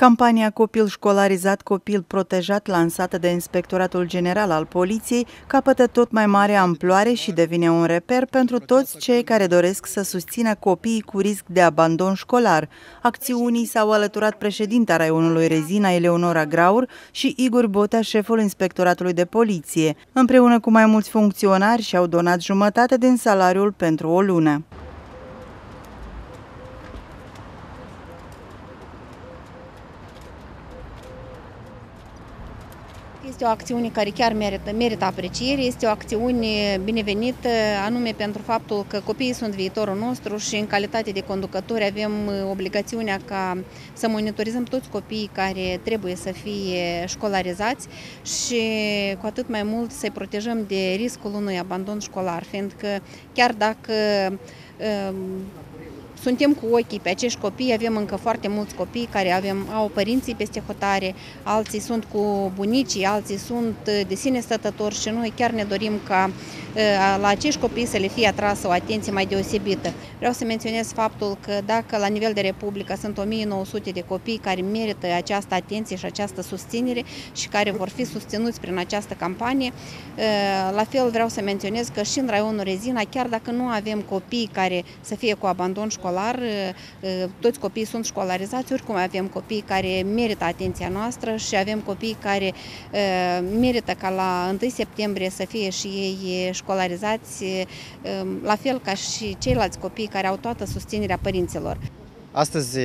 Campania Copil școlarizat, copil protejat, lansată de Inspectoratul General al Poliției, capătă tot mai mare amploare și devine un reper pentru toți cei care doresc să susțină copiii cu risc de abandon școlar. Acțiunii s-au alăturat președinta raionului Rezina, Eleonora Graur, și Igor Botea, șeful Inspectoratului de Poliție. Împreună cu mai mulți funcționari și-au donat jumătate din salariul pentru o lună. Este o acțiune care chiar merită apreciere, este o acțiune binevenită, anume pentru faptul că copiii sunt viitorul nostru și în calitate de conducători avem obligațiunea ca să monitorizăm toți copiii care trebuie să fie școlarizați și cu atât mai mult să-i protejăm de riscul unui abandon școlar, fiindcă chiar dacă suntem cu ochii pe acești copii, avem încă foarte mulți copii care au părinții peste hotare, alții sunt cu bunicii, alții sunt de sine stătători și noi chiar ne dorim ca la acești copii să le fie atrasă o atenție mai deosebită. Vreau să menționez faptul că dacă la nivel de Republică sunt 1900 de copii care merită această atenție și această susținere și care vor fi susținuți prin această campanie, la fel vreau să menționez că și în raionul Rezina, chiar dacă nu avem copii care să fie cu abandon școlar, toți copiii sunt școlarizați, oricum avem copii care merită atenția noastră și avem copii care merită ca la 1 septembrie să fie și ei școlarizați, la fel ca și ceilalți copii care au toată susținerea părinților. Astăzi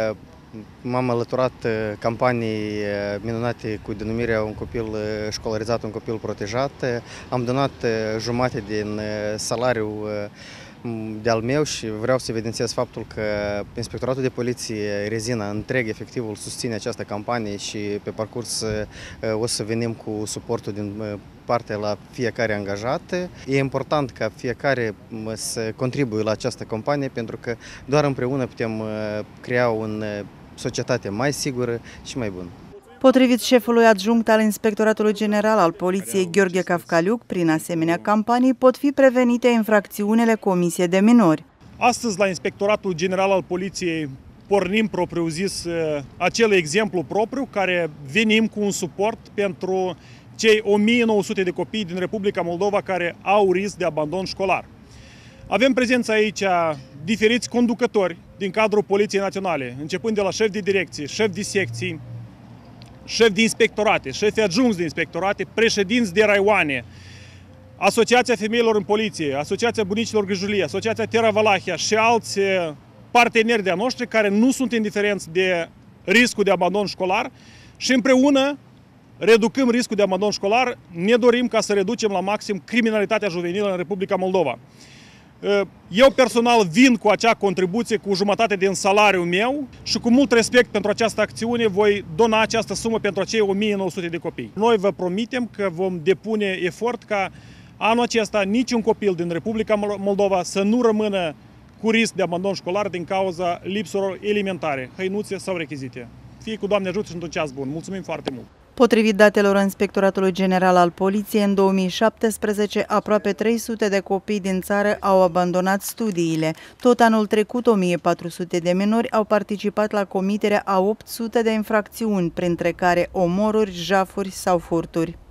m-am alăturat campaniei minunate cu denumirea Un copil școlarizat, un copil protejat. Am donat jumătate din salariul de-al meu și vreau să evidențiez faptul că Inspectoratul de Poliție Rezina întreg efectivul susține această campanie și pe parcurs o să venim cu suportul din partea la fiecare angajat. E important ca fiecare să contribuie la această campanie pentru că doar împreună putem crea o societate mai sigură și mai bună. Potrivit șefului adjunct al Inspectoratului General al Poliției, Gheorghe Cafcaliuc, prin asemenea campanii pot fi prevenite infracțiunile comise de minori. Astăzi, la Inspectoratul General al Poliției, pornim propriu-zis acel exemplu propriu, care venim cu un suport pentru cei 1900 de copii din Republica Moldova care au risc de abandon școlar. Avem prezență aici diferiți conducători din cadrul Poliției Naționale, începând de la șef de direcție, șef de secții, șef de inspectorate, șefi adjuncți de inspectorate, președinți de raioane, Asociația Femeilor în Poliție, Asociația Bunicilor Grijulie, Asociația Terra Valahia și alți parteneri de-a noștri care nu sunt indiferenți de riscul de abandon școlar și împreună reducând riscul de abandon școlar, ne dorim ca să reducem la maxim criminalitatea juvenilă în Republica Moldova. Eu personal vin cu acea contribuție cu jumătate din salariul meu și cu mult respect pentru această acțiune voi dona această sumă pentru acei 1900 de copii. Noi vă promitem că vom depune efort ca anul acesta niciun copil din Republica Moldova să nu rămână cu risc de abandon școlar din cauza lipselor elementare, hăinuțe sau rechizite. Fie cu Doamne ajută și într-un ceas bun. Mulțumim foarte mult! Potrivit datelor Inspectoratului General al Poliției, în 2017, aproape 300 de copii din țară au abandonat studiile. Tot anul trecut, 1400 de minori au participat la comiterea a 800 de infracțiuni, printre care omoruri, jafuri sau furturi.